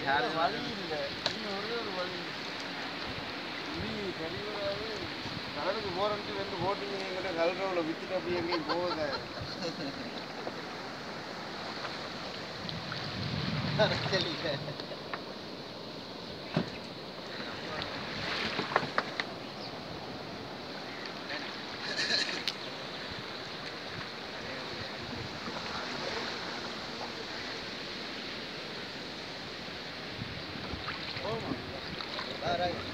வழி இல்லை, ஒரே ஒரு வழி சரி வராது. கடலுக்கு போறன்ட்டு ரெண்டு போட்டிங்க எங்கிட்ட கல்றவுல வித்துட்டு அப்படி எங்கேயும் போகுத All right.